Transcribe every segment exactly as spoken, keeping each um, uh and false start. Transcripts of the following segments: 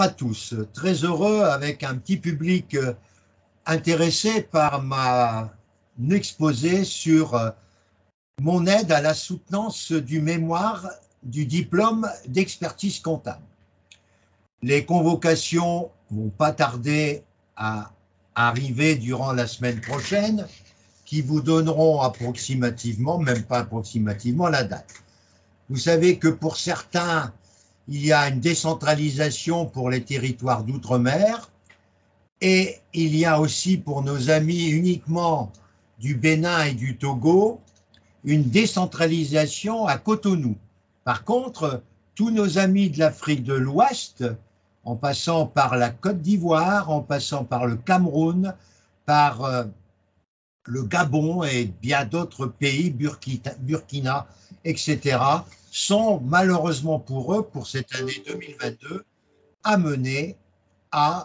pas tous. Très heureux avec un petit public intéressé par ma exposé sur mon aide à la soutenance du mémoire du diplôme d'expertise comptable. Les convocations vont pas tarder à arriver durant la semaine prochaine, qui vous donneront approximativement, même pas approximativement, la date. Vous savez que pour certains, il y a une décentralisation pour les territoires d'outre-mer et il y a aussi pour nos amis uniquement du Bénin et du Togo une décentralisation à Cotonou. Par contre, tous nos amis de l'Afrique de l'Ouest, en passant par la Côte d'Ivoire, en passant par le Cameroun, par euh, le Gabon et bien d'autres pays, Burkina, Burkina, et cetera, sont malheureusement pour eux, pour cette année deux mille vingt-deux, amenés à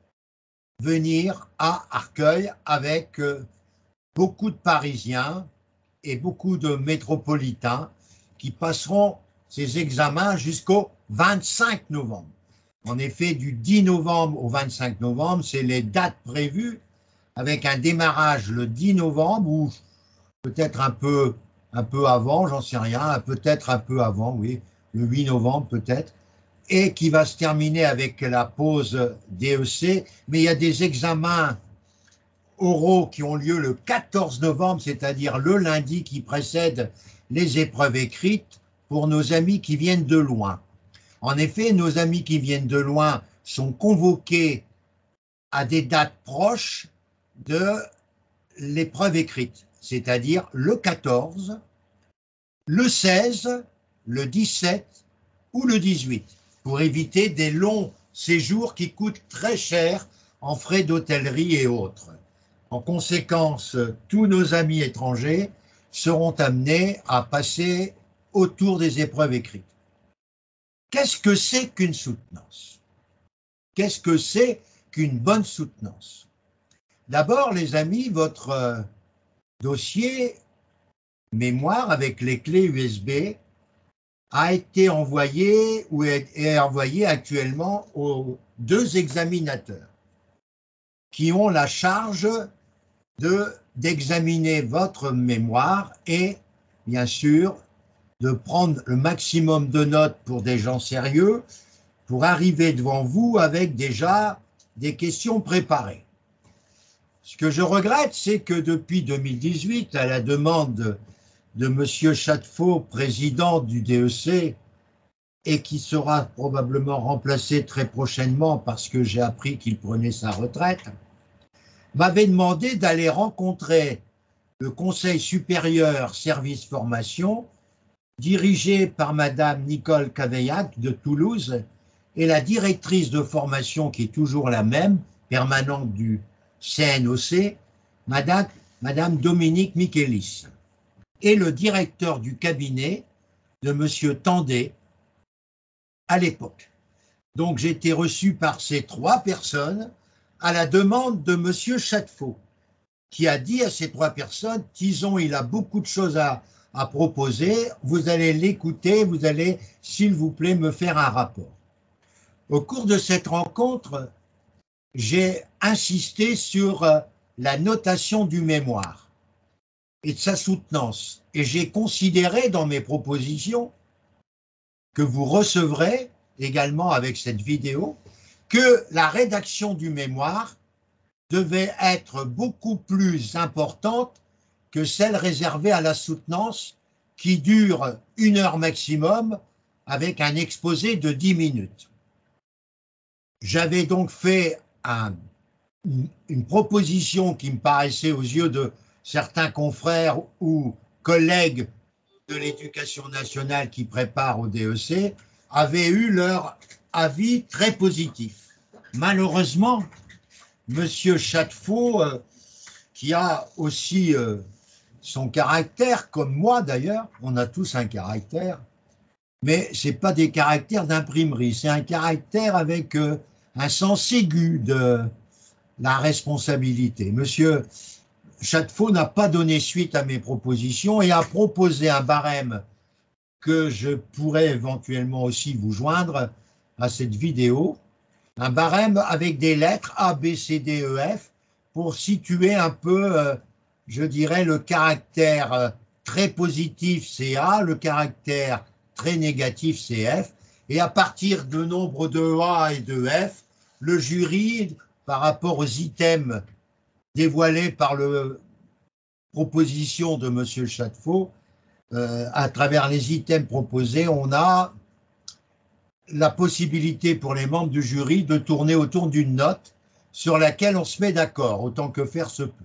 venir à Arcueil avec euh, beaucoup de Parisiens et beaucoup de métropolitains qui passeront ces examens jusqu'au vingt-cinq novembre. En effet, du dix novembre au vingt-cinq novembre, c'est les dates prévues avec un démarrage le dix novembre ou peut-être un peu, un peu avant, j'en sais rien, peut-être un peu avant, oui, le huit novembre peut-être, et qui va se terminer avec la pause D E C, mais il y a des examens oraux qui ont lieu le quatorze novembre, c'est-à-dire le lundi qui précède les épreuves écrites pour nos amis qui viennent de loin. En effet, nos amis qui viennent de loin sont convoqués à des dates proches de l'épreuve écrite, c'est-à-dire le quatorze, le seize, le dix-sept ou le dix-huit, pour éviter des longs séjours qui coûtent très cher en frais d'hôtellerie et autres. En conséquence, tous nos amis étrangers seront amenés à passer autour des épreuves écrites. Qu'est-ce que c'est qu'une soutenance? Qu'est-ce que c'est qu'une bonne soutenance? D'abord, les amis, votre dossier mémoire avec les clés U S B a été envoyé ou est envoyé actuellement aux deux examinateurs qui ont la charge de, d'examiner votre mémoire et, bien sûr, de prendre le maximum de notes pour des gens sérieux pour arriver devant vous avec déjà des questions préparées. Ce que je regrette, c'est que depuis deux mille dix-huit, à la demande de, de M. Chadefaux, président du D E C, et qui sera probablement remplacé très prochainement parce que j'ai appris qu'il prenait sa retraite, m'avait demandé d'aller rencontrer le Conseil supérieur service formation, dirigé par Madame Nicole Caveillac de Toulouse, et la directrice de formation, qui est toujours la même, permanente du C N O C, Madame, Madame Dominique Michelis, et le directeur du cabinet de Monsieur Tandé à l'époque. Donc j'ai été reçu par ces trois personnes à la demande de Monsieur Chadefaux, qui a dit à ces trois personnes, Tison, il a beaucoup de choses à, à proposer, vous allez l'écouter, vous allez, s'il vous plaît, me faire un rapport. Au cours de cette rencontre, j'ai insisté sur la notation du mémoire et de sa soutenance. Et j'ai considéré dans mes propositions que vous recevrez également avec cette vidéo que la rédaction du mémoire devait être beaucoup plus importante que celle réservée à la soutenance qui dure une heure maximum avec un exposé de dix minutes. J'avais donc fait un, une, une proposition qui me paraissait aux yeux de certains confrères ou collègues de l'éducation nationale qui préparent au D E C, avaient eu leur avis très positif. Malheureusement, Monsieur Chadefaux, euh, qui a aussi euh, son caractère, comme moi d'ailleurs, on a tous un caractère, mais ce n'est pas des caractères d'imprimerie, c'est un caractère avec euh, un sens aigu de la responsabilité. Monsieur Chadefaux n'a pas donné suite à mes propositions et a proposé un barème que je pourrais éventuellement aussi vous joindre à cette vidéo, Un barème avec des lettres A, B, C, D, E, F pour situer un peu, euh, je dirais, le caractère euh, très positif C A, le caractère très négatif C F, et à partir de nombre de A et de F, le jury, par rapport aux items dévoilés par la proposition de M. Château, euh, à travers les items proposés, on a la possibilité pour les membres du jury de tourner autour d'une note sur laquelle on se met d'accord, autant que faire se peut.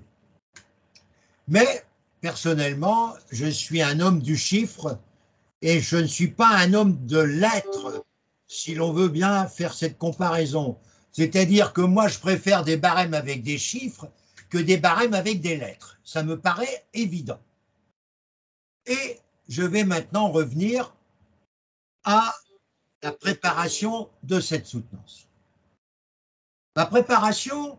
Mais, personnellement, je suis un homme du chiffre et je ne suis pas un homme de lettres, si l'on veut bien faire cette comparaison. C'est-à-dire que moi, je préfère des barèmes avec des chiffres que des barèmes avec des lettres. Ça me paraît évident. Et je vais maintenant revenir à la préparation de cette soutenance. Ma préparation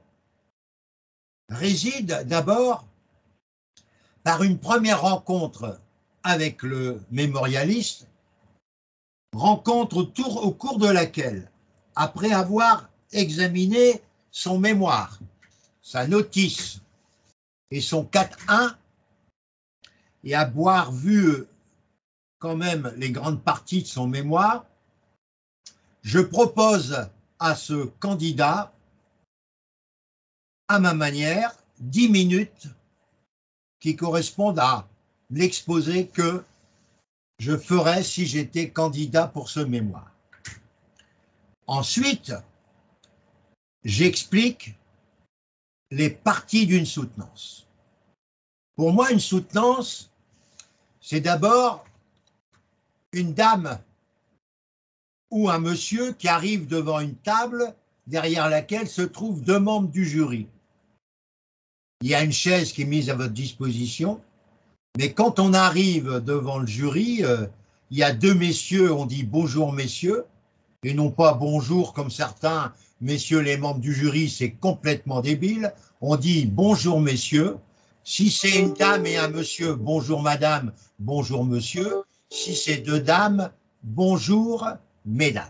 réside d'abord par une première rencontre avec le mémorialiste, rencontre autour, au cours de laquelle, après avoir examiné son mémoire, sa notice et son quatre un, et avoir vu quand même les grandes parties de son mémoire, je propose à ce candidat, à ma manière, dix minutes qui correspondent à l'exposé que je ferais si j'étais candidat pour ce mémoire. Ensuite, j'explique les parties d'une soutenance. Pour moi, une soutenance, c'est d'abord une dame ou un monsieur qui arrive devant une table derrière laquelle se trouvent deux membres du jury. Il y a une chaise qui est mise à votre disposition, mais quand on arrive devant le jury, euh, il y a deux messieurs, on dit bonjour messieurs, et non pas bonjour comme certains messieurs les membres du jury, c'est complètement débile. On dit bonjour messieurs. Si c'est une dame et un monsieur, bonjour madame, bonjour monsieur. Si c'est deux dames, bonjour mesdames.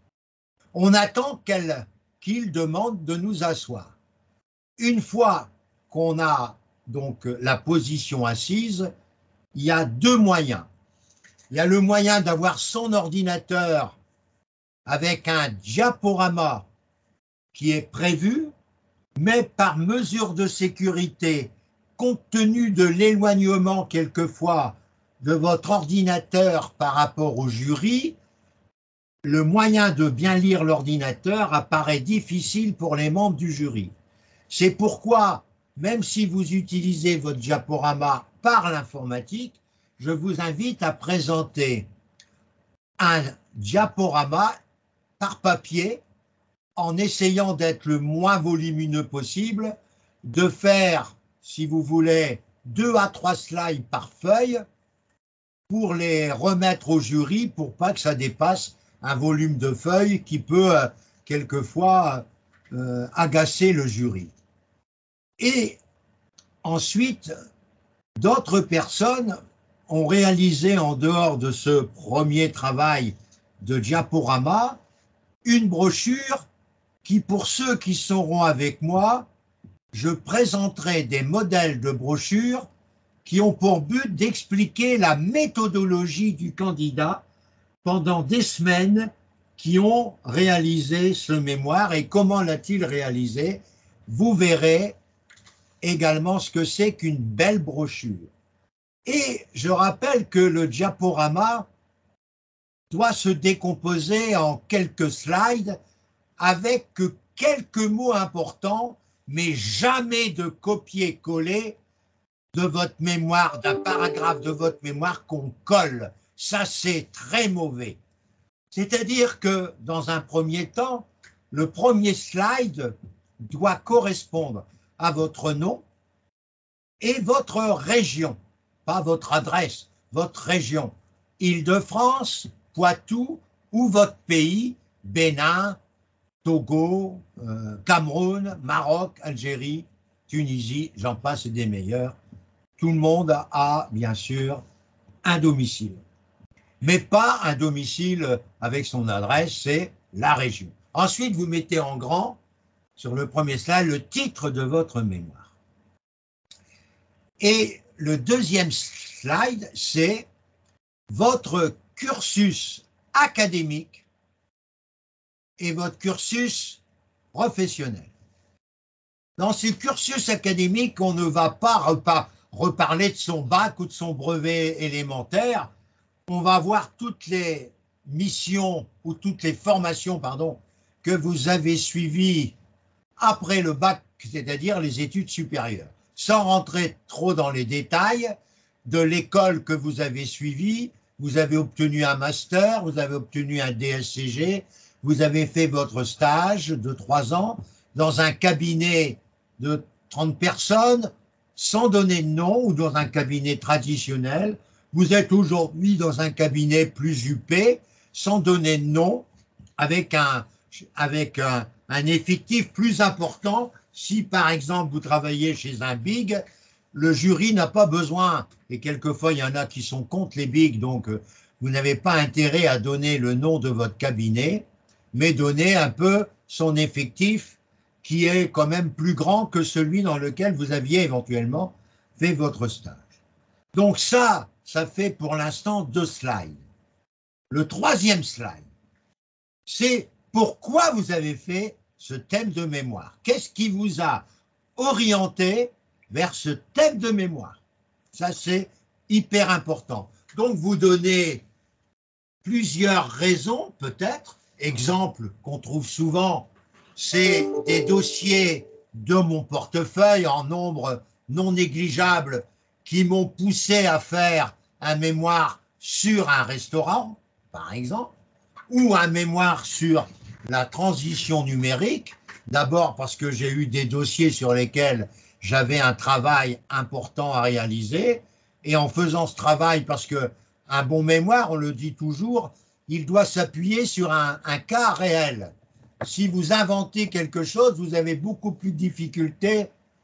On attend qu'elle, qu'ils demandent de nous asseoir. Une fois qu'on a donc la position assise, il y a deux moyens. Il y a le moyen d'avoir son ordinateur avec un diaporama qui est prévu, mais par mesure de sécurité, compte tenu de l'éloignement quelquefois de votre ordinateur par rapport au jury, le moyen de bien lire l'ordinateur apparaît difficile pour les membres du jury. C'est pourquoi, même si vous utilisez votre diaporama par l'informatique, je vous invite à présenter un diaporama par papier en essayant d'être le moins volumineux possible, de faire, si vous voulez, deux à trois slides par feuille pour les remettre au jury pour pas que ça dépasse un volume de feuilles qui peut euh, quelquefois euh, agacer le jury. Et ensuite, d'autres personnes ont réalisé en dehors de ce premier travail de diaporama une brochure qui, pour ceux qui seront avec moi, je présenterai des modèles de brochures qui ont pour but d'expliquer la méthodologie du candidat pendant des semaines qui ont réalisé ce mémoire et comment l'a-t-il réalisé. Vous verrez également ce que c'est qu'une belle brochure. Et je rappelle que le diaporama doit se décomposer en quelques slides avec quelques mots importants, mais jamais de copier-coller de votre mémoire, d'un paragraphe de votre mémoire qu'on colle. Ça, c'est très mauvais. C'est-à-dire que, dans un premier temps, le premier slide doit correspondre à votre nom et votre région, pas votre adresse, votre région. Île-de-France, Poitou ou votre pays, Bénin, Togo, euh, Cameroun, Maroc, Algérie, Tunisie, j'en passe des meilleurs. Tout le monde a, bien sûr, un domicile. Mais pas un domicile avec son adresse, c'est la région. Ensuite, vous mettez en grand, sur le premier slide, le titre de votre mémoire. Et le deuxième slide, c'est votre cursus académique et votre cursus professionnel. Dans ce cursus académique, on ne va pas repar reparler de son bac ou de son brevet élémentaire. On va voir toutes les missions ou toutes les formations, pardon, que vous avez suivies après le bac, c'est-à-dire les études supérieures. Sans rentrer trop dans les détails de l'école que vous avez suivie, vous avez obtenu un master, vous avez obtenu un D S C G, vous avez fait votre stage de trois ans dans un cabinet de trente personnes, sans donner de nom, ou dans un cabinet traditionnel. Vous êtes aujourd'hui dans un cabinet plus huppé, sans donner de nom, avec un, avec un, un effectif plus important. Si par exemple vous travaillez chez un big, le jury n'a pas besoin, et quelquefois il y en a qui sont contre les bigs, donc vous n'avez pas intérêt à donner le nom de votre cabinet, mais donner un peu son effectif qui est quand même plus grand que celui dans lequel vous aviez éventuellement fait votre stage. Donc ça, ça fait pour l'instant deux slides. Le troisième slide, c'est pourquoi vous avez fait ce thème de mémoire. Qu'est-ce qui vous a orienté vers ce thème de mémoire? Ça, c'est hyper important. Donc, vous donnez plusieurs raisons, peut-être. Exemple qu'on trouve souvent, c'est des dossiers de mon portefeuille en nombre non négligeable qui m'ont poussé à faire un mémoire sur un restaurant, par exemple, ou un mémoire sur la transition numérique. D'abord parce que j'ai eu des dossiers sur lesquels j'avais un travail important à réaliser, et en faisant ce travail, parce que un bon mémoire, on le dit toujours, il doit s'appuyer sur un, un cas réel. Si vous inventez quelque chose, vous avez beaucoup plus de difficultés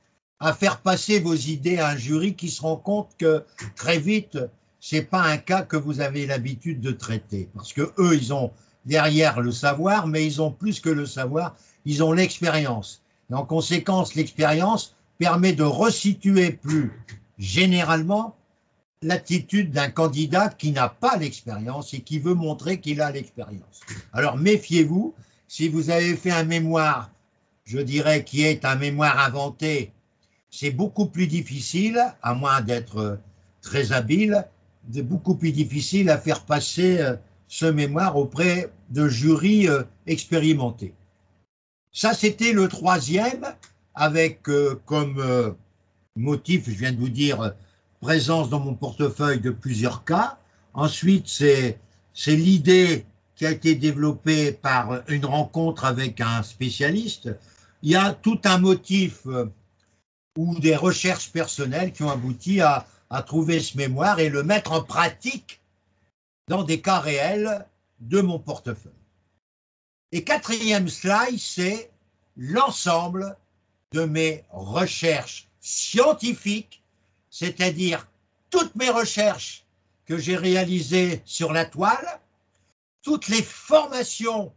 à faire passer vos idées à un jury qui se rend compte que très vite, ce n'est pas un cas que vous avez l'habitude de traiter. Parce que eux, ils ont derrière le savoir, mais ils ont plus que le savoir, ils ont l'expérience. Et en conséquence, l'expérience permet de resituer plus généralement l'attitude d'un candidat qui n'a pas l'expérience et qui veut montrer qu'il a l'expérience. Alors méfiez-vous, si vous avez fait un mémoire, je dirais, qui est un mémoire inventé, c'est beaucoup plus difficile, à moins d'être très habile, c'est beaucoup plus difficile à faire passer ce mémoire auprès de jurys expérimentés. Ça, c'était le troisième, avec euh, comme euh, motif, je viens de vous dire, présence dans mon portefeuille de plusieurs cas. Ensuite, c'est c'est l'idée qui a été développée par une rencontre avec un spécialiste. Il y a tout un motif euh, ou des recherches personnelles qui ont abouti à, à trouver ce mémoire et le mettre en pratique dans des cas réels de mon portefeuille. Et quatrième slide, c'est l'ensemble de mes recherches scientifiques, c'est-à-dire toutes mes recherches que j'ai réalisées sur la toile, toutes les formations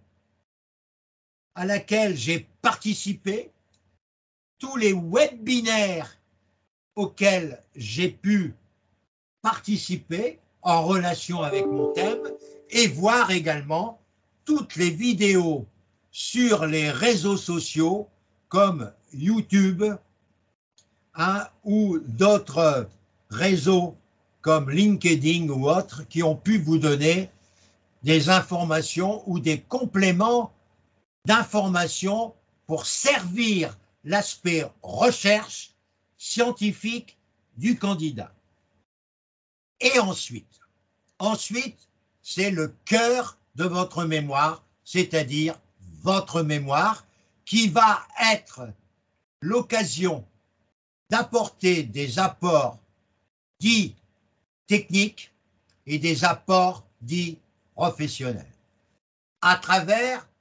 à laquelle j'ai participé, tous les webinaires auxquels j'ai pu participer en relation avec mon thème, et voir également toutes les vidéos sur les réseaux sociaux comme YouTube hein, ou d'autres réseaux comme LinkedIn ou autres qui ont pu vous donner des informations ou des compléments d'informations pour servir l'aspect recherche scientifique du candidat. Et ensuite, ensuite, c'est le cœur de votre mémoire, c'est-à-dire votre mémoire, qui va être l'occasion d'apporter des apports dits techniques et des apports dits professionnels à travers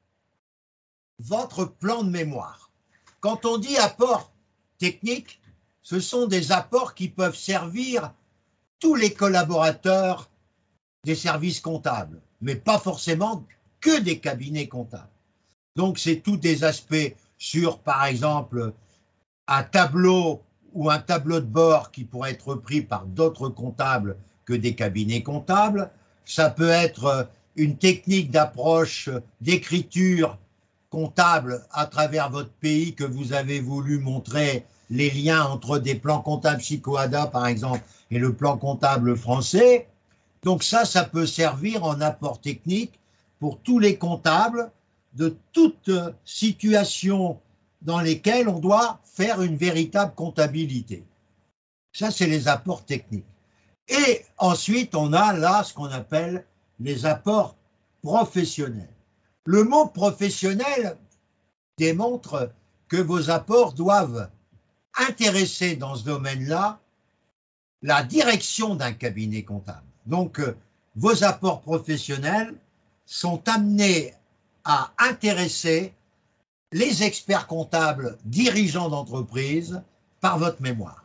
votre plan de mémoire. Quand on dit apport technique, ce sont des apports qui peuvent servir tous les collaborateurs des services comptables, mais pas forcément que des cabinets comptables. Donc, c'est tous des aspects sur, par exemple, un tableau ou un tableau de bord qui pourrait être repris par d'autres comptables que des cabinets comptables. Ça peut être une technique d'approche d'écriture comptable à travers votre pays que vous avez voulu montrer les liens entre des plans comptables Chicoada, par exemple, et le plan comptable français. Donc ça, ça peut servir en apport technique pour tous les comptables de toute situation dans lesquelles on doit faire une véritable comptabilité. Ça, c'est les apports techniques. Et ensuite, on a là ce qu'on appelle les apports professionnels. Le mot professionnel démontre que vos apports doivent intéresser dans ce domaine-là la direction d'un cabinet comptable. Donc, euh, vos apports professionnels sont amenés à intéresser les experts comptables dirigeants d'entreprise par votre mémoire.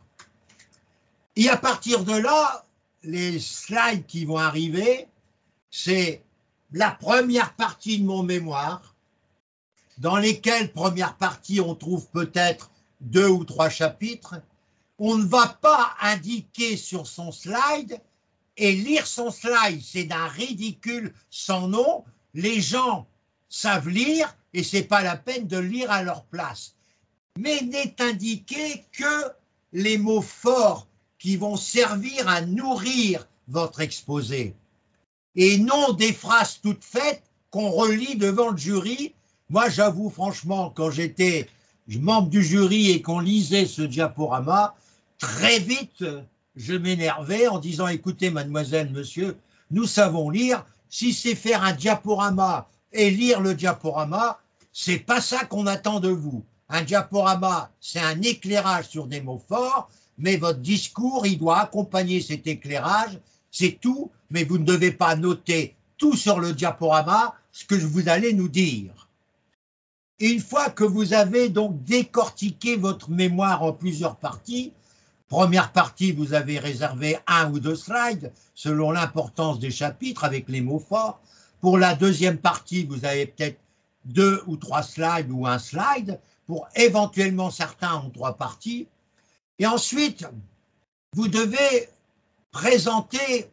Et à partir de là, les slides qui vont arriver, c'est la première partie de mon mémoire, dans lesquelles, première partie, on trouve peut-être deux ou trois chapitres. On ne va pas indiquer sur son slide, et lire son slide, c'est d'un ridicule sans nom. Les gens savent lire, et ce n'est pas la peine de lire à leur place. Mais n'est indiqué que les mots forts qui vont servir à nourrir votre exposé. Et non des phrases toutes faites qu'on relit devant le jury. Moi, j'avoue franchement, quand j'étais membre du jury et qu'on lisait ce diaporama, très vite, je m'énervais en disant « Écoutez, mademoiselle, monsieur, nous savons lire. Si c'est faire un diaporama et lire le diaporama, c'est pas ça qu'on attend de vous. Un diaporama, c'est un éclairage sur des mots forts, mais votre discours, il doit accompagner cet éclairage. C'est tout, mais vous ne devez pas noter tout sur le diaporama, ce que vous allez nous dire. » Et une fois que vous avez donc décortiqué votre mémoire en plusieurs parties, première partie, vous avez réservé un ou deux slides selon l'importance des chapitres avec les mots forts. Pour la deuxième partie, vous avez peut-être deux ou trois slides ou un slide. Pour éventuellement, certains ont trois parties. Et ensuite, vous devez présenter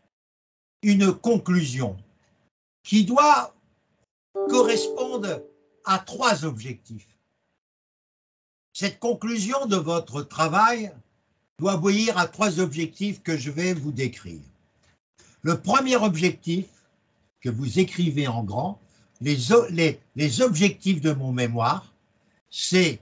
une conclusion qui doit correspondre à trois objectifs. Cette conclusion de votre travail doit obéir à trois objectifs que je vais vous décrire. Le premier objectif, que vous écrivez en grand, les, les, les objectifs de mon mémoire, c'est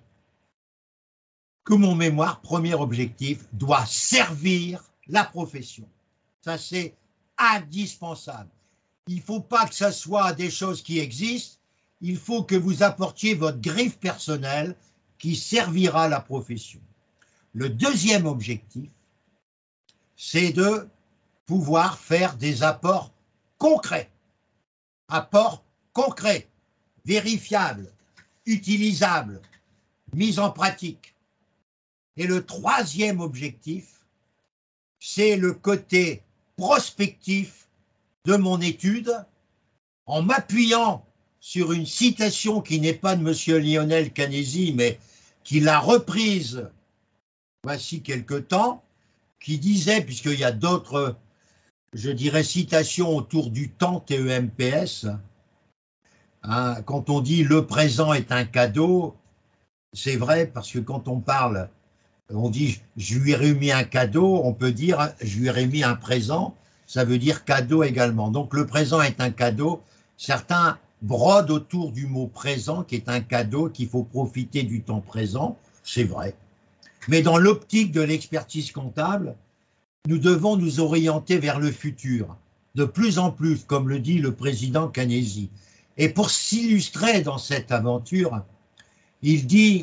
que mon mémoire, premier objectif, doit servir la profession. Ça, c'est indispensable. Il ne faut pas que ça soit des choses qui existent, il faut que vous apportiez votre griffe personnelle qui servira la profession. Le deuxième objectif, c'est de pouvoir faire des apports concrets. Apports concrets, vérifiables, utilisables, mis en pratique. Et le troisième objectif, c'est le côté prospectif de mon étude en m'appuyant sur une citation qui n'est pas de M. Lionel Canesi, mais qui l'a reprise voici quelque temps, qui disait, puisqu'il y a d'autres, je dirais, citations autour du temps T E M P S, hein, quand on dit « le présent est un cadeau », c'est vrai, parce que quand on parle, on dit « je lui ai remis un cadeau », on peut dire « je lui ai remis un présent », ça veut dire cadeau également. Donc le présent est un cadeau. Certains brodent autour du mot présent, qui est un cadeau, qu'il faut profiter du temps présent, c'est vrai. Mais dans l'optique de l'expertise comptable, nous devons nous orienter vers le futur, de plus en plus, comme le dit le président Canesi. Et pour s'illustrer dans cette aventure, il dit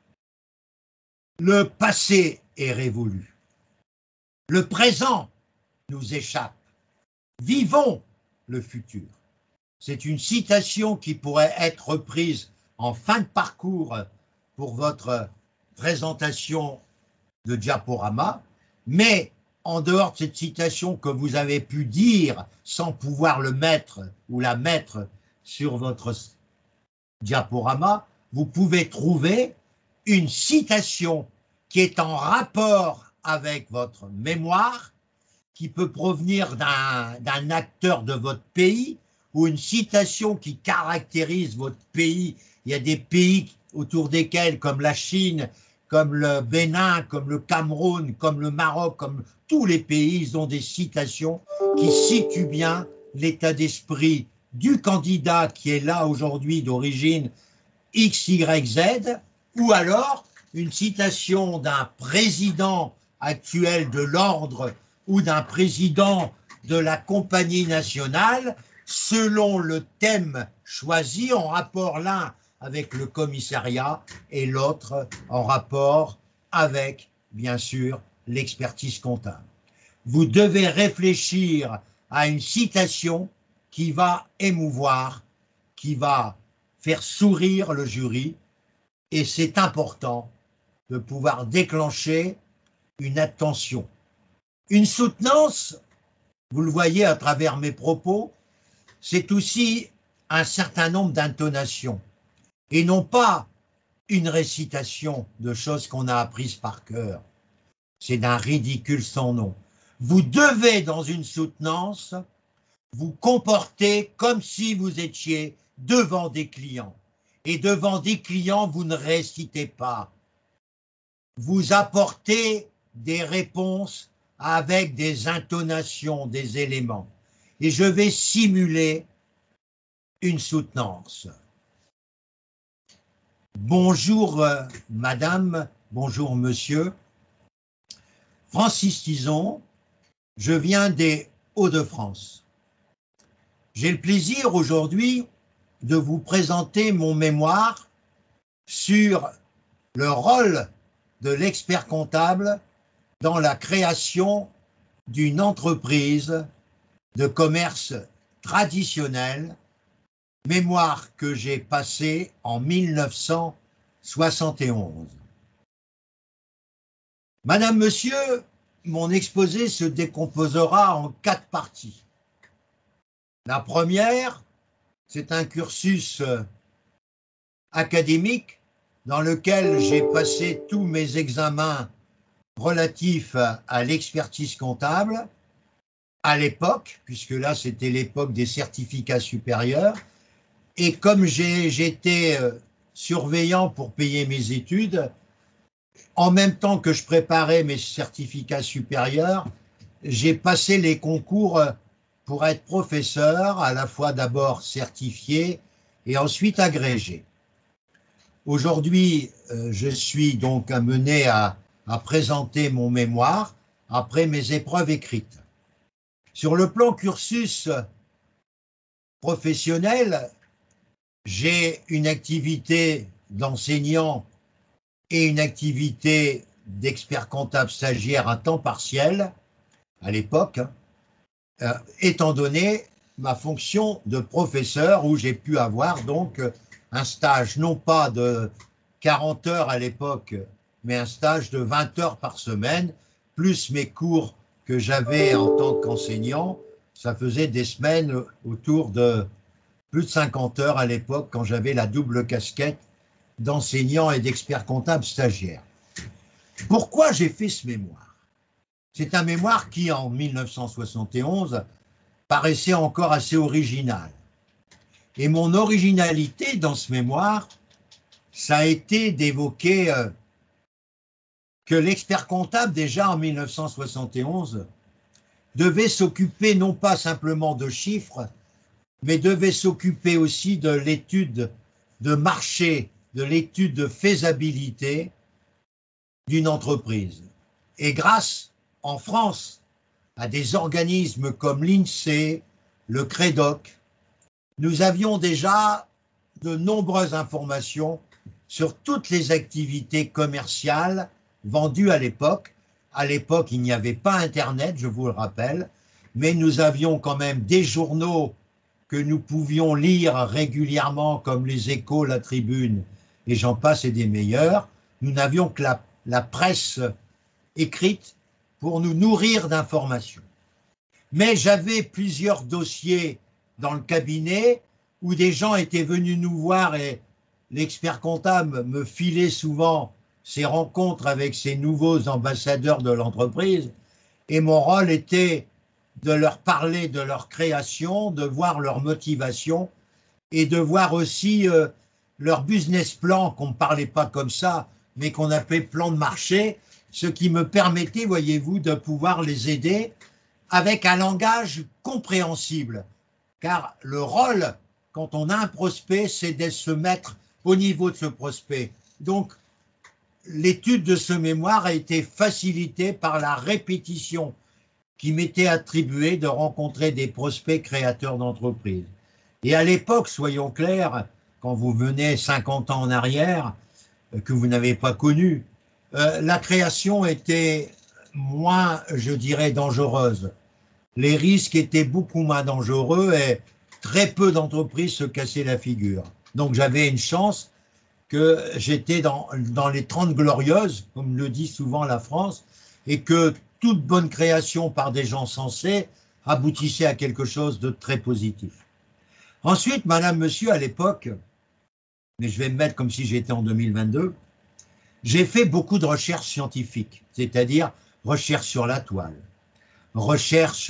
« Le passé est révolu, le présent nous échappe, vivons le futur ». C'est une citation qui pourrait être reprise en fin de parcours pour votre présentation de diaporama, mais en dehors de cette citation que vous avez pu dire sans pouvoir le mettre ou la mettre sur votre diaporama, vous pouvez trouver une citation qui est en rapport avec votre mémoire, qui peut provenir d'un d'un acteur de votre pays, ou une citation qui caractérise votre pays. Il y a des pays autour desquels, comme la Chine, comme le Bénin, comme le Cameroun, comme le Maroc, comme tous les pays, ils ont des citations qui situent bien l'état d'esprit du candidat qui est là aujourd'hui d'origine X Y Z, ou alors une citation d'un président actuel de l'ordre ou d'un président de la compagnie nationale, selon le thème choisi, en rapport l'un avec le commissariat et l'autre en rapport avec, bien sûr, l'expertise comptable. Vous devez réfléchir à une citation qui va émouvoir, qui va faire sourire le jury, et c'est important de pouvoir déclencher une attention. Une soutenance, vous le voyez à travers mes propos, c'est aussi un certain nombre d'intonations, et non pas une récitation de choses qu'on a apprises par cœur. C'est d'un ridicule sans nom. Vous devez, dans une soutenance, vous comporter comme si vous étiez devant des clients. Et devant des clients, vous ne récitez pas. Vous apportez des réponses avec des intonations, des éléments. Et je vais simuler une soutenance. Bonjour euh, madame, bonjour monsieur. Francis Tison, je viens des Hauts-de-France. J'ai le plaisir aujourd'hui de vous présenter mon mémoire sur le rôle de l'expert comptable dans la création d'une entreprise de commerce traditionnel, mémoire que j'ai passée en mille neuf cent soixante et onze. Madame, monsieur, mon exposé se décomposera en quatre parties. La première, c'est un cursus académique dans lequel j'ai passé tous mes examens relatifs à l'expertise comptable à l'époque, puisque là c'était l'époque des certificats supérieurs, et comme j'étais surveillant pour payer mes études, en même temps que je préparais mes certificats supérieurs, j'ai passé les concours pour être professeur, à la fois d'abord certifié et ensuite agrégé. Aujourd'hui, je suis donc amené à, à présenter mon mémoire après mes épreuves écrites. Sur le plan cursus professionnel, j'ai une activité d'enseignant et une activité d'expert comptable stagiaire à temps partiel à l'époque, euh, étant donné ma fonction de professeur où j'ai pu avoir donc un stage non pas de quarante heures à l'époque, mais un stage de vingt heures par semaine, plus mes cours que j'avais en tant qu'enseignant. Ça faisait des semaines autour de plus de cinquante heures à l'époque quand j'avais la double casquette d'enseignant et d'expert comptable stagiaire. Pourquoi j'ai fait ce mémoire? C'est un mémoire qui, en mille neuf cent soixante et onze, paraissait encore assez original. Et mon originalité dans ce mémoire, ça a été d'évoquer euh, que l'expert comptable, déjà en mille neuf cent soixante et onze, devait s'occuper non pas simplement de chiffres, mais devait s'occuper aussi de l'étude de marché, de l'étude de faisabilité d'une entreprise. Et grâce, en France, à des organismes comme l'INSEE, le CREDOC, nous avions déjà de nombreuses informations sur toutes les activités commerciales vendues à l'époque. À l'époque, il n'y avait pas Internet, je vous le rappelle, mais nous avions quand même des journaux que nous pouvions lire régulièrement, comme les Échos, la Tribune, et j'en passe et des meilleurs. Nous n'avions que la, la presse écrite pour nous nourrir d'informations. Mais j'avais plusieurs dossiers dans le cabinet où des gens étaient venus nous voir et l'expert comptable me filait souvent ses rencontres avec ces nouveaux ambassadeurs de l'entreprise, et mon rôle était de leur parler de leur création, de voir leur motivation et de voir aussi euh, leur business plan, qu'on ne parlait pas comme ça, mais qu'on appelait plan de marché, ce qui me permettait, voyez-vous, de pouvoir les aider avec un langage compréhensible. Car le rôle, quand on a un prospect, c'est de se mettre au niveau de ce prospect. Donc, l'étude de ce mémoire a été facilitée par la répétition qui m'était attribuée de rencontrer des prospects créateurs d'entreprises. Et à l'époque, soyons clairs, quand vous venez cinquante ans en arrière, que vous n'avez pas connu, euh, la création était moins, je dirais, dangereuse. Les risques étaient beaucoup moins dangereux et très peu d'entreprises se cassaient la figure. Donc j'avais une chance que j'étais dans, dans les trente glorieuses, comme le dit souvent la France, et que toute bonne création par des gens sensés aboutissait à quelque chose de très positif. Ensuite, madame, monsieur, à l'époque, mais je vais me mettre comme si j'étais en deux mille vingt-deux, j'ai fait beaucoup de recherches scientifiques, c'est-à-dire recherche sur la toile, recherche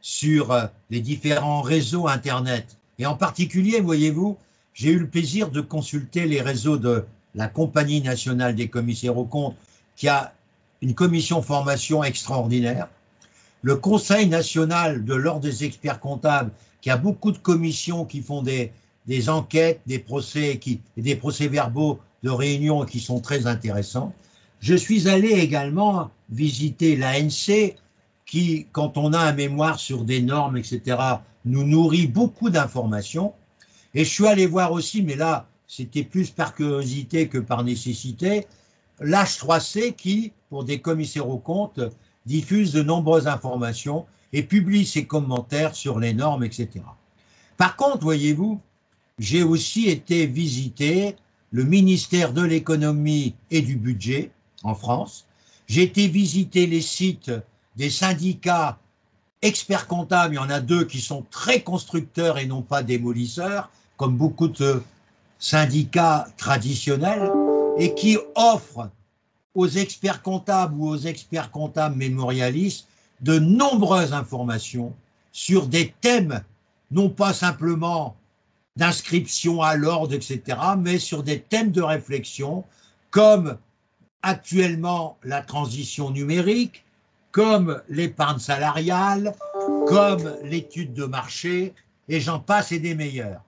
sur les différents réseaux Internet. Et en particulier, voyez-vous, j'ai eu le plaisir de consulter les réseaux de la Compagnie nationale des commissaires aux comptes, qui a une commission formation extraordinaire, le Conseil national de l'ordre des experts comptables, qui a beaucoup de commissions qui font des, des enquêtes, des procès, qui, des procès-verbaux de réunions qui sont très intéressants. Je suis allé également visiter l'A N C, qui, quand on a un mémoire sur des normes, et cetera, nous nourrit beaucoup d'informations. Et je suis allé voir aussi, mais là, c'était plus par curiosité que par nécessité, l'H trois C qui, pour des commissaires aux comptes, diffuse de nombreuses informations et publie ses commentaires sur les normes, et cetera. Par contre, voyez-vous, j'ai aussi été visiter le ministère de l'économie et du budget en France. J'ai été visiter les sites des syndicats experts comptables. Il y en a deux qui sont très constructeurs et non pas démolisseurs, comme beaucoup de syndicats traditionnels, et qui offrent aux experts comptables ou aux experts comptables mémorialistes de nombreuses informations sur des thèmes, non pas simplement d'inscription à l'ordre, et cetera, mais sur des thèmes de réflexion comme actuellement la transition numérique, comme l'épargne salariale, comme l'étude de marché, et j'en passe et des meilleurs.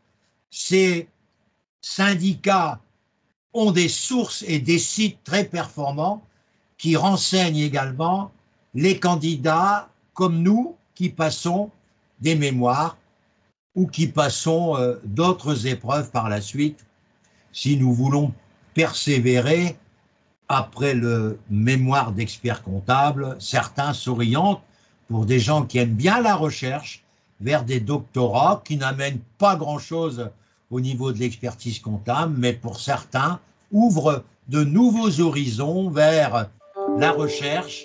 Ces syndicats ont des sources et des sites très performants qui renseignent également les candidats comme nous qui passons des mémoires ou qui passons euh, d'autres épreuves par la suite si nous voulons persévérer après le mémoire d'expert comptable. Certains s'orientent pour des gens qui aiment bien la recherche vers des doctorats qui n'amènent pas grand-chose au niveau de l'expertise comptable, mais pour certains ouvrent de nouveaux horizons vers la recherche,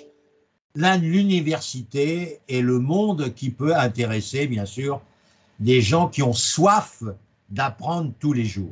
l'université et le monde qui peut intéresser, bien sûr, des gens qui ont soif d'apprendre tous les jours.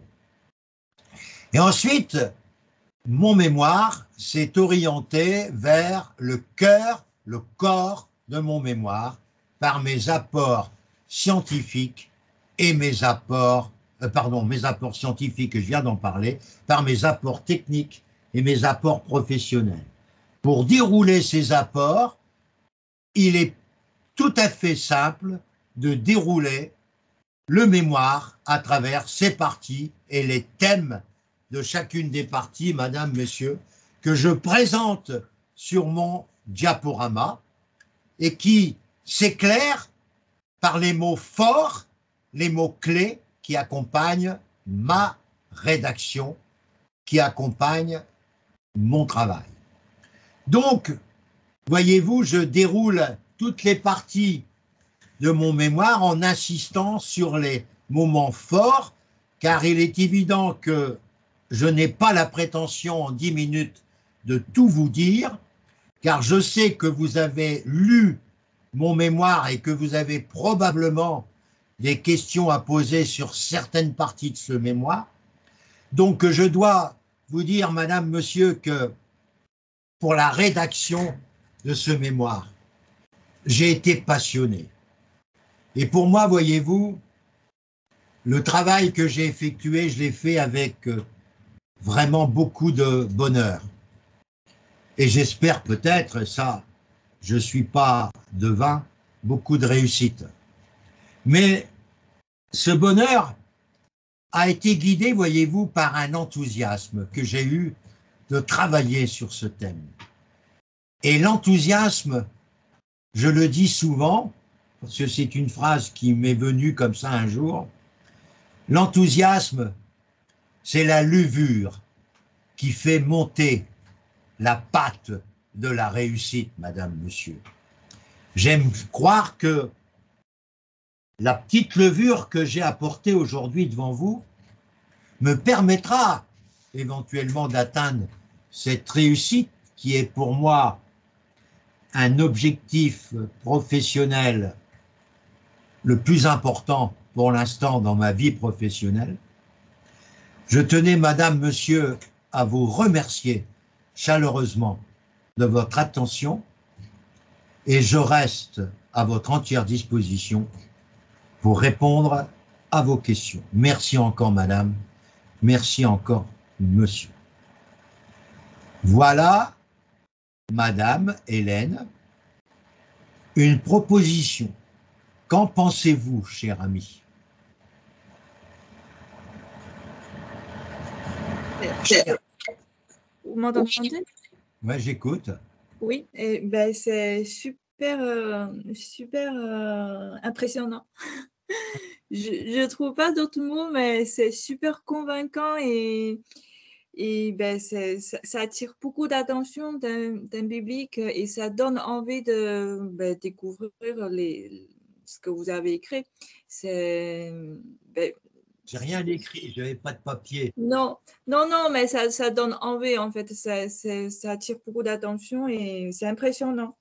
Et ensuite, mon mémoire s'est orienté vers le cœur, le corps de mon mémoire, par mes apports scientifiques et mes apports, euh, pardon, mes apports scientifiques, je viens d'en parler, par mes apports techniques et mes apports professionnels. Pour dérouler ces apports, il est tout à fait simple de dérouler le mémoire à travers ses parties et les thèmes de chacune des parties, madame, monsieur, que je présente sur mon diaporama et qui s'éclairent par les mots forts, les mots clés qui accompagnent ma rédaction, qui accompagnent mon travail. Donc, voyez-vous, je déroule toutes les parties de mon mémoire en insistant sur les moments forts, car il est évident que je n'ai pas la prétention en dix minutes de tout vous dire, car je sais que vous avez lu mon mémoire et que vous avez probablement des questions à poser sur certaines parties de ce mémoire. Donc, je dois vous dire, madame, monsieur, que pour la rédaction de ce mémoire, j'ai été passionné. Et pour moi, voyez-vous, le travail que j'ai effectué, je l'ai fait avec vraiment beaucoup de bonheur. Et j'espère peut-être, ça, je ne suis pas devin, beaucoup de réussite. Mais ce bonheur a été guidé, voyez-vous, par un enthousiasme que j'ai eu de travailler sur ce thème. Et l'enthousiasme, je le dis souvent, parce que c'est une phrase qui m'est venue comme ça un jour, l'enthousiasme, c'est la levure qui fait monter la pâte de la réussite, madame, monsieur. J'aime croire que la petite levure que j'ai apportée aujourd'hui devant vous me permettra éventuellement d'atteindre cette réussite qui est pour moi un objectif professionnel le plus important pour l'instant dans ma vie professionnelle. Je tenais, madame, monsieur, à vous remercier chaleureusement de votre attention et je reste à votre entière disposition pour répondre à vos questions. Merci encore, madame. Merci encore, monsieur. Voilà, madame Hélène, une proposition. Qu'en pensez-vous, cher ami? Vous m'entendez? Oui, j'écoute. Oui, et ben c'est super, euh, super euh, impressionnant. Je ne trouve pas d'autres mots, mais c'est super convaincant et, et ben ça, ça attire beaucoup d'attention d'un public et ça donne envie de ben, découvrir les, ce que vous avez écrit. C'est ben, J'ai rien écrit, je n'avais pas de papier. Non, non, non, mais ça, ça donne envie en fait. Ça, ça attire beaucoup d'attention et c'est impressionnant.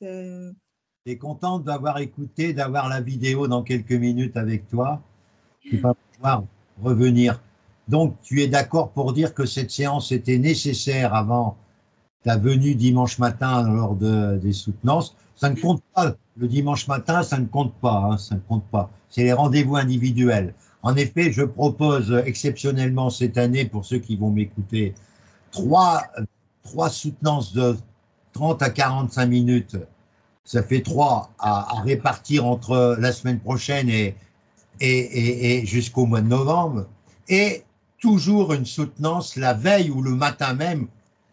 T'es contente d'avoir écouté, d'avoir la vidéo dans quelques minutes avec toi. Tu vas pouvoir revenir. Donc, tu es d'accord pour dire que cette séance était nécessaire avant ta venue dimanche matin lors de, des soutenances. Ça ne compte pas. Le dimanche matin, ça ne compte pas. Hein, ça ne compte pas. C'est les rendez-vous individuels. En effet, je propose exceptionnellement cette année, pour ceux qui vont m'écouter, trois, trois soutenances de trente à quarante-cinq minutes. Ça fait trois à, à répartir entre la semaine prochaine et, et, et, et jusqu'au mois de novembre. Et toujours une soutenance la veille ou le matin même,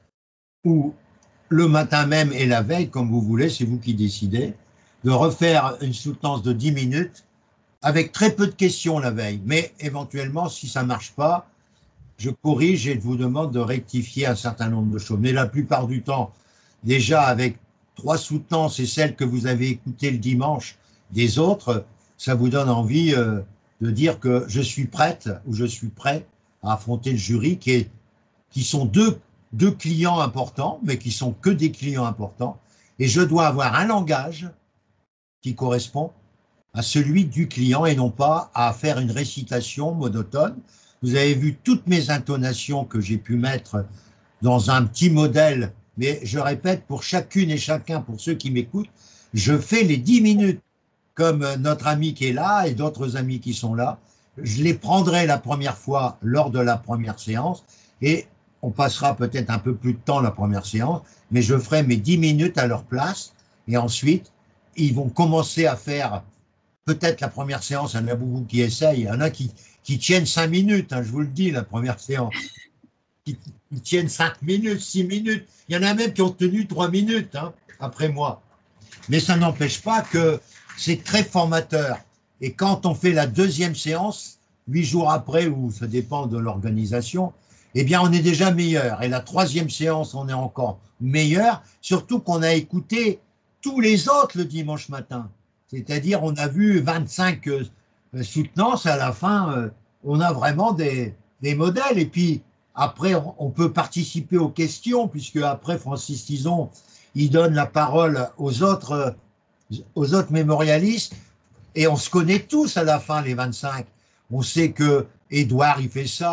ou le matin même et la veille, comme vous voulez, c'est vous qui décidez, de refaire une soutenance de dix minutes avec très peu de questions la veille. Mais éventuellement, si ça ne marche pas, je corrige et je vous demande de rectifier un certain nombre de choses. Mais la plupart du temps, déjà avec trois soutenances et celles que vous avez écoutées le dimanche des autres, ça vous donne envie euh, de dire que je suis prête ou je suis prêt à affronter le jury qui, est, qui sont deux, deux clients importants, mais qui sont que des clients importants. Et je dois avoir un langage qui correspond à celui du client et non pas à faire une récitation monotone. Vous avez vu toutes mes intonations que j'ai pu mettre dans un petit modèle, mais je répète, pour chacune et chacun, pour ceux qui m'écoutent, je fais les dix minutes comme notre ami qui est là et d'autres amis qui sont là. Je les prendrai la première fois lors de la première séance et on passera peut-être un peu plus de temps la première séance, mais je ferai mes dix minutes à leur place et ensuite, ils vont commencer à faire peut-être la première séance, il y en a beaucoup qui essayent, il y en a qui, qui tiennent cinq minutes, hein, je vous le dis, la première séance. Qui, qui tiennent cinq minutes, six minutes. Il y en a même qui ont tenu trois minutes hein, après moi. Mais ça n'empêche pas que c'est très formateur. Et quand on fait la deuxième séance, huit jours après, ou ça dépend de l'organisation, eh bien on est déjà meilleur. Et la troisième séance, on est encore meilleur, surtout qu'on a écouté tous les autres le dimanche matin. C'est-à-dire, on a vu vingt-cinq euh, soutenances, à la fin, euh, on a vraiment des, des modèles. Et puis, après, on, on peut participer aux questions, puisque après, Francis Tison, il donne la parole aux autres, euh, aux autres mémorialistes, et on se connaît tous à la fin, les vingt-cinq. On sait que Édouard, il fait ça,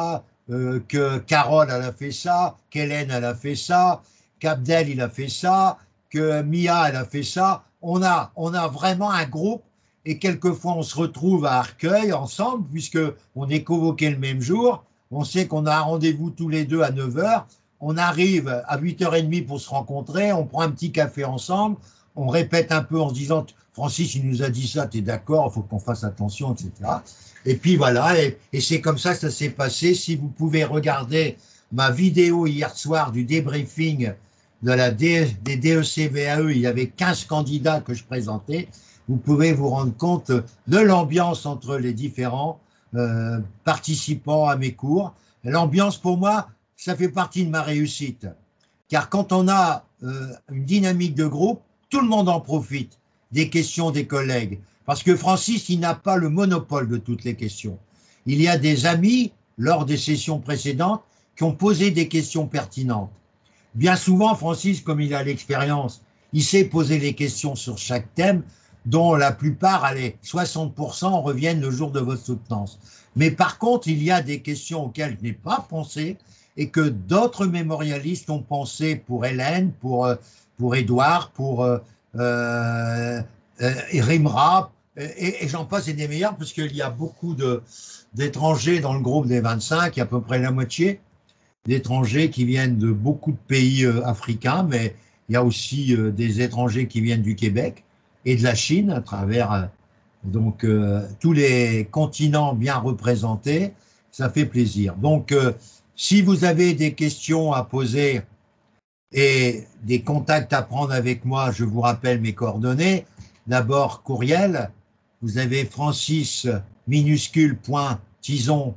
euh, que Carole, elle a fait ça, qu'Hélène, elle a fait ça, qu'Abdel, il a fait ça, que Mia, elle a fait ça. On a, on a vraiment un groupe et quelquefois on se retrouve à Arcueil ensemble puisque on est convoqués le même jour. On sait qu'on a un rendez-vous tous les deux à neuf heures. On arrive à huit heures trente pour se rencontrer, on prend un petit café ensemble, on répète un peu en se disant Francis, il nous a dit ça, tu es d'accord, il faut qu'on fasse attention, et cetera. Et puis voilà, et, et c'est comme ça que ça s'est passé. Si vous pouvez regarder ma vidéo hier soir du débriefing de la D, des D E C V A E, il y avait quinze candidats que je présentais. Vous pouvez vous rendre compte de l'ambiance entre les différents euh, participants à mes cours. L'ambiance, pour moi, ça fait partie de ma réussite. Car quand on a euh, une dynamique de groupe, tout le monde en profite des questions des collègues. Parce que Francis, il n'a pas le monopole de toutes les questions. Il y a des amis, lors des sessions précédentes, qui ont posé des questions pertinentes. Bien souvent, Francis, comme il a l'expérience, il sait poser les questions sur chaque thème, dont la plupart, allez, soixante pour cent reviennent le jour de votre soutenance. Mais par contre, il y a des questions auxquelles je n'ai pas pensé et que d'autres mémorialistes ont pensé pour Hélène, pour, pour Édouard, pour euh, euh, Rimra, et, et j'en passe et des meilleurs, parce qu'il y a beaucoup de, d'étrangers dans le groupe des vingt-cinq, il y a à peu près la moitié d'étrangers qui viennent de beaucoup de pays euh, africains, mais il y a aussi euh, des étrangers qui viennent du Québec et de la Chine, à travers euh, donc euh, tous les continents bien représentés. Ça fait plaisir. Donc, euh, si vous avez des questions à poser et des contacts à prendre avec moi, je vous rappelle mes coordonnées. D'abord, courriel. Vous avez francis minuscule point tison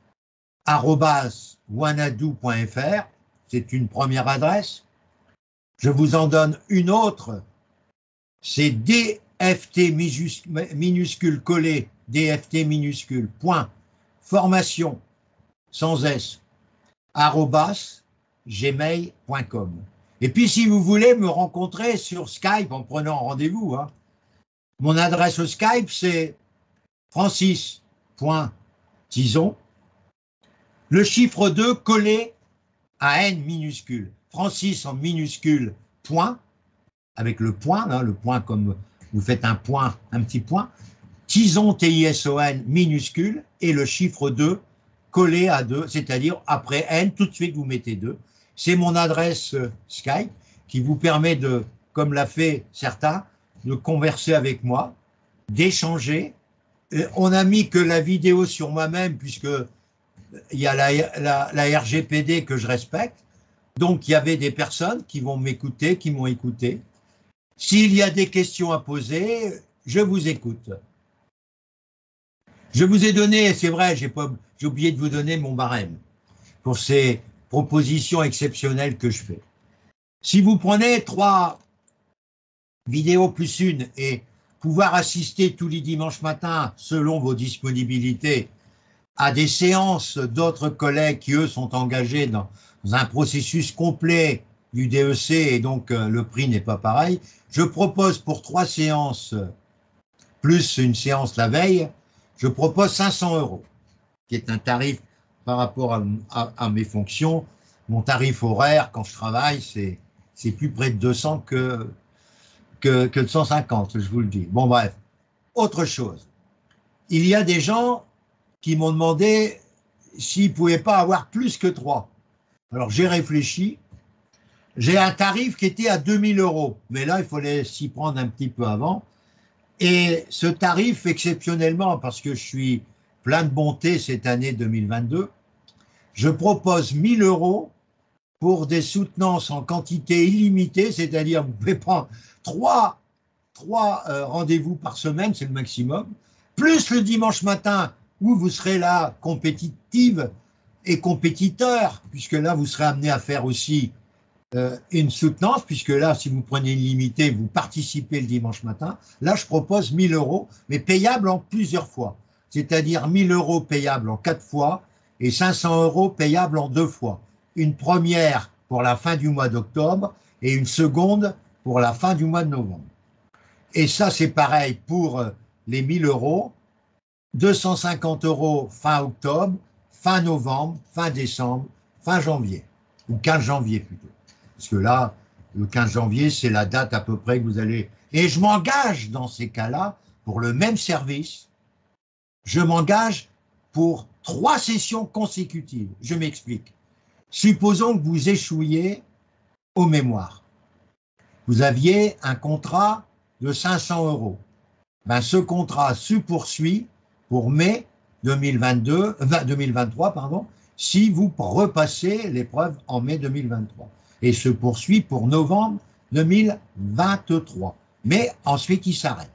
arobase wanadoo point fr. C'est une première adresse. Je vous en donne une autre. C'est dft minuscule collé, dft minuscule point formation sans s arobase gmail point com. Et puis, si vous voulez me rencontrer sur Skype en prenant rendez-vous, hein, mon adresse au Skype, c'est francis point tison, le chiffre deux collé à N minuscule. Francis en minuscule, point, avec le point, hein, le point comme vous faites un point, un petit point, Tison, T I S O N, minuscule, et le chiffre deux collé à deux, c'est-à-dire après N, tout de suite vous mettez deux. C'est mon adresse euh, Skype qui vous permet de, comme l'a fait certains, de converser avec moi, d'échanger. Et on n'a mis que la vidéo sur moi-même puisque il y a la, la, la R G P D que je respecte. Donc il y avait des personnes qui vont m'écouter, qui m'ont écouté. S'il y a des questions à poser, je vous écoute. Je vous ai donné, c'est vrai, j'ai pas, j'ai oublié de vous donner mon barème pour ces propositions exceptionnelles que je fais. Si vous prenez trois vidéos plus une et pouvoir assister tous les dimanches matins, selon vos disponibilités, à des séances d'autres collègues qui, eux, sont engagés dans un processus complet du D E C et donc euh, le prix n'est pas pareil, je propose pour trois séances, plus une séance la veille, je propose cinq cents euros, qui est un tarif par rapport à, à, à mes fonctions. Mon tarif horaire, quand je travaille, c'est, c'est plus près de deux cents que, que, que de cent cinquante, je vous le dis. Bon, bref. Autre chose. Il y a des gens qui m'ont demandé s'ils ne pouvaient pas avoir plus que trois. Alors, j'ai réfléchi. J'ai un tarif qui était à deux mille euros, mais là, il fallait s'y prendre un petit peu avant. Et ce tarif, exceptionnellement, parce que je suis plein de bonté cette année deux mille vingt-deux, je propose mille euros pour des soutenances en quantité illimitée, c'est-à-dire vous pouvez prendre trois, trois euh, rendez-vous par semaine, c'est le maximum, plus le dimanche matin où vous serez là compétitive et compétiteur, puisque là vous serez amené à faire aussi euh, une soutenance, puisque là si vous prenez une limitée, vous participez le dimanche matin. Là je propose mille euros, mais payable en plusieurs fois, c'est-à-dire mille euros payable en quatre fois et cinq cents euros payable en deux fois. Une première pour la fin du mois d'octobre et une seconde pour la fin du mois de novembre. Et ça c'est pareil pour les mille euros, deux cent cinquante euros fin octobre, fin novembre, fin décembre, fin janvier, ou quinze janvier plutôt. Parce que là, le quinze janvier, c'est la date à peu près que vous allez... Et je m'engage dans ces cas-là, pour le même service, je m'engage pour trois sessions consécutives. Je m'explique. Supposons que vous échouiez au mémoire. Vous aviez un contrat de cinq cents euros. Ben, ce contrat se poursuit pour mai deux mille vingt-deux, deux mille vingt-trois, pardon, si vous repassez l'épreuve en mai deux mille vingt-trois. Et se poursuit pour novembre deux mille vingt-trois. Mais ensuite, il s'arrête.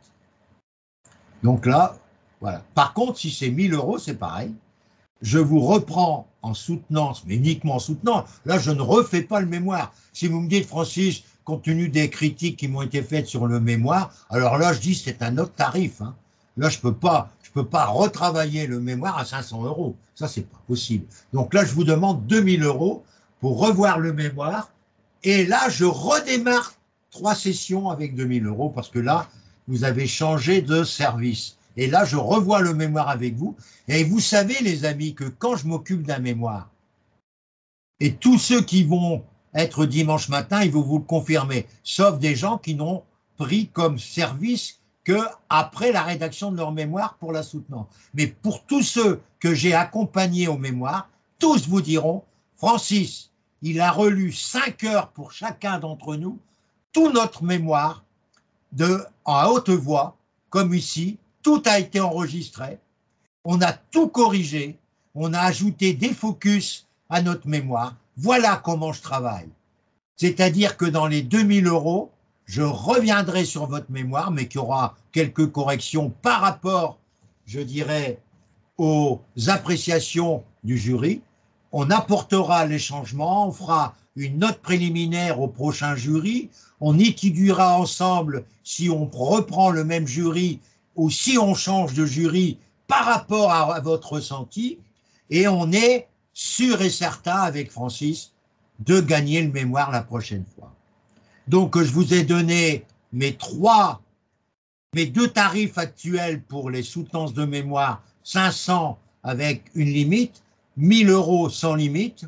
Donc là, voilà. Par contre, si c'est mille euros, c'est pareil. Je vous reprends en soutenance, mais uniquement en soutenant. Là, je ne refais pas le mémoire. Si vous me dites, Francis, compte tenu des critiques qui m'ont été faites sur le mémoire, alors là, je dis c'est un autre tarif. Hein. Là, je ne peux pas, je peux pas retravailler le mémoire à cinq cents euros. Ça, c'est pas possible. Donc là, je vous demande deux mille euros pour revoir le mémoire. Et là, je redémarre trois sessions avec deux mille euros parce que là, vous avez changé de service. Et là, je revois le mémoire avec vous. Et vous savez, les amis, que quand je m'occupe d'un mémoire, et tous ceux qui vont être dimanche matin, ils vont vous le confirmer, sauf des gens qui n'ont pris comme service qu'après la rédaction de leur mémoire pour la soutenance. Mais pour tous ceux que j'ai accompagnés au mémoire, tous vous diront, Francis, il a relu cinq heures pour chacun d'entre nous, tout notre mémoire, de, en haute voix, comme ici, tout a été enregistré, on a tout corrigé, on a ajouté des focus à notre mémoire. Voilà comment je travaille. C'est-à-dire que dans les deux mille euros, je reviendrai sur votre mémoire, mais qu'il y aura quelques corrections par rapport, je dirais, aux appréciations du jury. On apportera les changements, on fera une note préliminaire au prochain jury, on étudiera ensemble si on reprend le même jury ou si on change de jury par rapport à, à votre ressenti, et on est sûr et certain avec Francis de gagner le mémoire la prochaine fois. Donc je vous ai donné mes trois, mes deux tarifs actuels pour les soutenances de mémoire, cinq cents avec une limite, mille euros sans limite,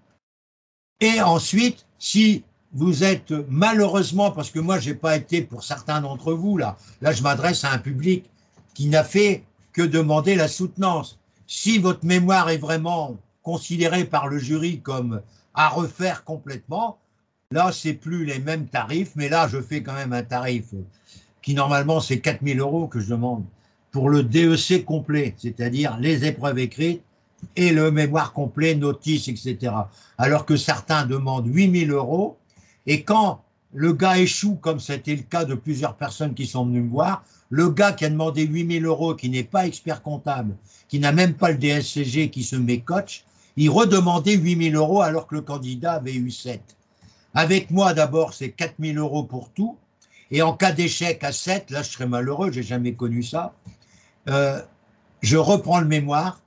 et ensuite, si vous êtes malheureusement, parce que moi, je n'ai pas été pour certains d'entre vous, là, là, je m'adresse à un public qui n'a fait que demander la soutenance. Si votre mémoire est vraiment considérée par le jury comme à refaire complètement, là, c'est plus les mêmes tarifs, mais là, je fais quand même un tarif qui, normalement, c'est quatre mille euros que je demande pour le D E C complet, c'est-à-dire les épreuves écrites et le mémoire complet, notice, et cetera. Alors que certains demandent huit mille euros. Et quand le gars échoue, comme c'était le cas de plusieurs personnes qui sont venues me voir, le gars qui a demandé huit mille euros, qui n'est pas expert comptable, qui n'a même pas le D S C G, qui se met coach, il redemandait huit mille euros alors que le candidat avait eu sept. Avec moi, d'abord, c'est quatre mille euros pour tout. Et en cas d'échec à sept, là, je serais malheureux, j'ai jamais connu ça. Euh, je reprends le mémoire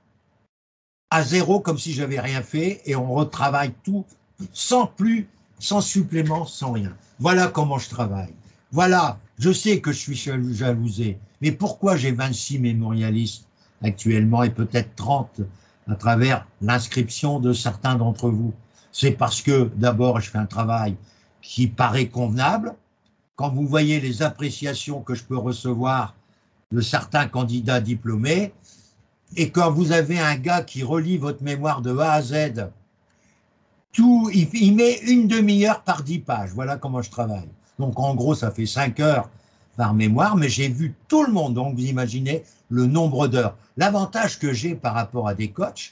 à zéro, comme si j'avais rien fait, et on retravaille tout sans plus, sans supplément, sans rien. Voilà comment je travaille. Voilà, je sais que je suis jalousé, mais pourquoi j'ai vingt-six mémorialistes actuellement et peut-être trente à travers l'inscription de certains d'entre vous? C'est parce que, d'abord, je fais un travail qui paraît convenable. Quand vous voyez les appréciations que je peux recevoir de certains candidats diplômés, et quand vous avez un gars qui relit votre mémoire de A à Z, tout, il, il met une demi-heure par dix pages. Voilà comment je travaille. Donc, en gros, ça fait cinq heures par mémoire, mais j'ai vu tout le monde. Donc, vous imaginez le nombre d'heures. L'avantage que j'ai par rapport à des coachs,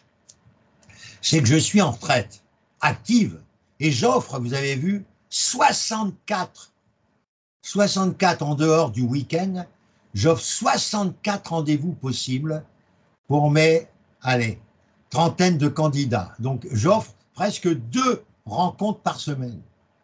c'est que je suis en retraite active et j'offre, vous avez vu, soixante-quatre, soixante-quatre en dehors du week-end, j'offre soixante-quatre rendez-vous possibles pour mes, allez, trentaine de candidats. Donc, j'offre presque deux rencontres par semaine,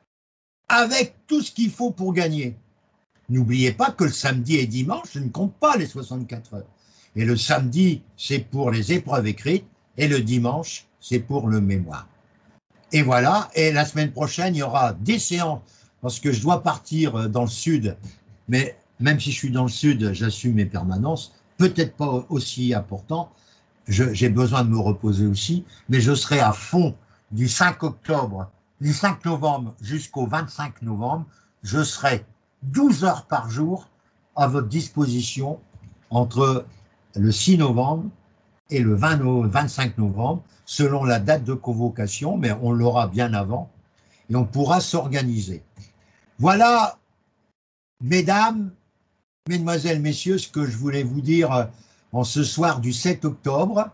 avec tout ce qu'il faut pour gagner. N'oubliez pas que le samedi et dimanche, je ne compte pas les soixante-quatre heures. Et le samedi, c'est pour les épreuves écrites, et le dimanche, c'est pour le mémoire. Et voilà, et la semaine prochaine, il y aura des séances, parce que je dois partir dans le sud, mais même si je suis dans le sud, j'assume mes permanences, peut-être pas aussi important. j'ai besoin de me reposer aussi, mais je serai à fond du cinq octobre, du cinq novembre jusqu'au vingt-cinq novembre, je serai douze heures par jour à votre disposition entre le six novembre et le vingt no- vingt-cinq novembre, selon la date de convocation, mais on l'aura bien avant, et on pourra s'organiser. Voilà, mesdames, mesdemoiselles, messieurs, ce que je voulais vous dire en ce soir du sept octobre,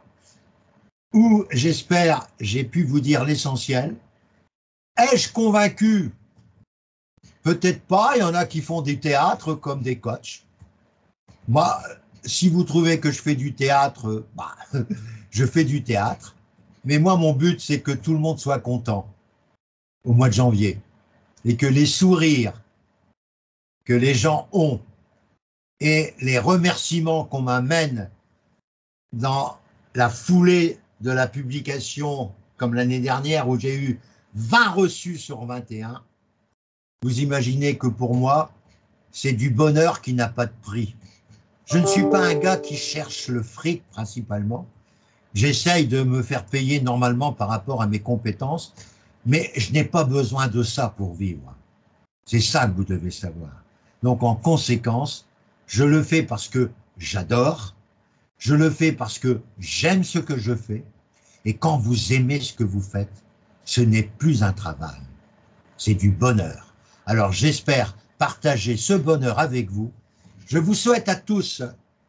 où j'espère j'ai pu vous dire l'essentiel. Ai-je convaincu? Peut-être pas, il y en a qui font du théâtre comme des coachs. Moi, si vous trouvez que je fais du théâtre, bah, je fais du théâtre. Mais moi, mon but, c'est que tout le monde soit content au mois de janvier. Et que les sourires que les gens ont et les remerciements qu'on m'amène dans la foulée de la publication, comme l'année dernière où j'ai eu vingt reçus sur vingt et un, vous imaginez que pour moi, c'est du bonheur qui n'a pas de prix. Je ne suis pas un gars qui cherche le fric principalement. J'essaye de me faire payer normalement par rapport à mes compétences, mais je n'ai pas besoin de ça pour vivre. C'est ça que vous devez savoir. Donc en conséquence, je le fais parce que j'adore, je le fais parce que j'aime ce que je fais, et quand vous aimez ce que vous faites, ce n'est plus un travail, c'est du bonheur. Alors j'espère partager ce bonheur avec vous. Je vous souhaite à tous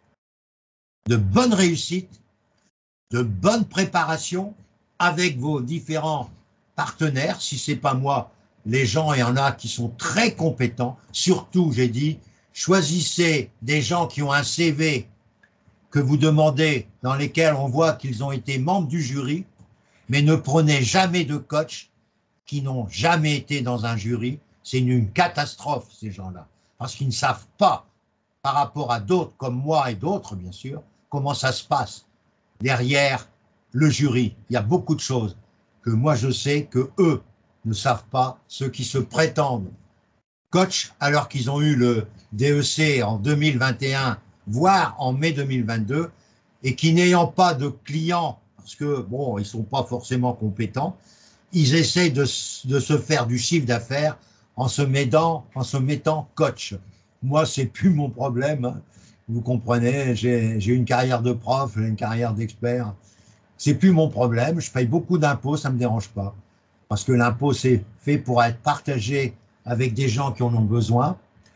de bonnes réussites, de bonnes préparations avec vos différents partenaires. Si ce n'est pas moi, les gens, il y en a qui sont très compétents. Surtout, j'ai dit, choisissez des gens qui ont un C V que vous demandez, dans lesquels on voit qu'ils ont été membres du jury, mais ne prenez jamais de coachs qui n'ont jamais été dans un jury. C'est une, une catastrophe, ces gens-là, parce qu'ils ne savent pas, par rapport à d'autres comme moi et d'autres, bien sûr, comment ça se passe derrière le jury. Il y a beaucoup de choses que moi je sais que eux ne savent pas, ceux qui se prétendent coach alors qu'ils ont eu le D E C en deux mille vingt et un, voire en mai deux mille vingt-deux, et qui n'ayant pas de clients, parce que bon, ils sont pas forcément compétents, ils essaient de, de se faire du chiffre d'affaires en se mettant, en se mettant coach. Moi, c'est plus mon problème. Hein. Vous comprenez, j'ai une carrière de prof, j'ai une carrière d'expert. C'est plus mon problème. Je paye beaucoup d'impôts, ça me dérange pas. Parce que l'impôt, c'est fait pour être partagé avec des gens qui en ont besoin.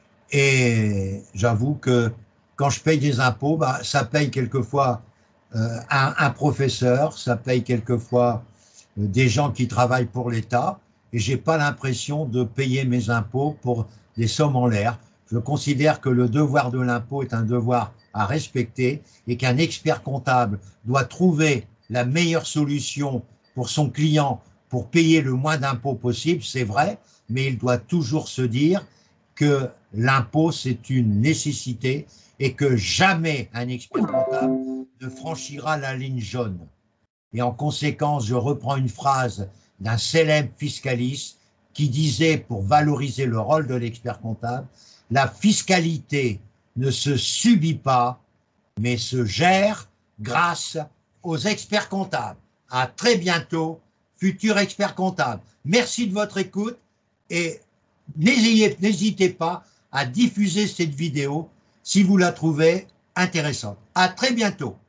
Et j'avoue que quand je paye des impôts, bah, ça paye quelquefois euh, un, un professeur, ça paye quelquefois euh, des gens qui travaillent pour l'État. Et j'ai pas l'impression de payer mes impôts pour des sommes en l'air. Je considère que le devoir de l'impôt est un devoir à respecter et qu'un expert comptable doit trouver la meilleure solution pour son client pour payer le moins d'impôts possible, c'est vrai, mais il doit toujours se dire que l'impôt, c'est une nécessité et que jamais un expert comptable ne franchira la ligne jaune. Et en conséquence, je reprends une phrase d'un célèbre fiscaliste qui disait, pour valoriser le rôle de l'expert comptable, la fiscalité ne se subit pas, mais se gère grâce aux experts comptables. À très bientôt, futurs experts comptables. Merci de votre écoute et n'hésitez pas à diffuser cette vidéo si vous la trouvez intéressante. À très bientôt.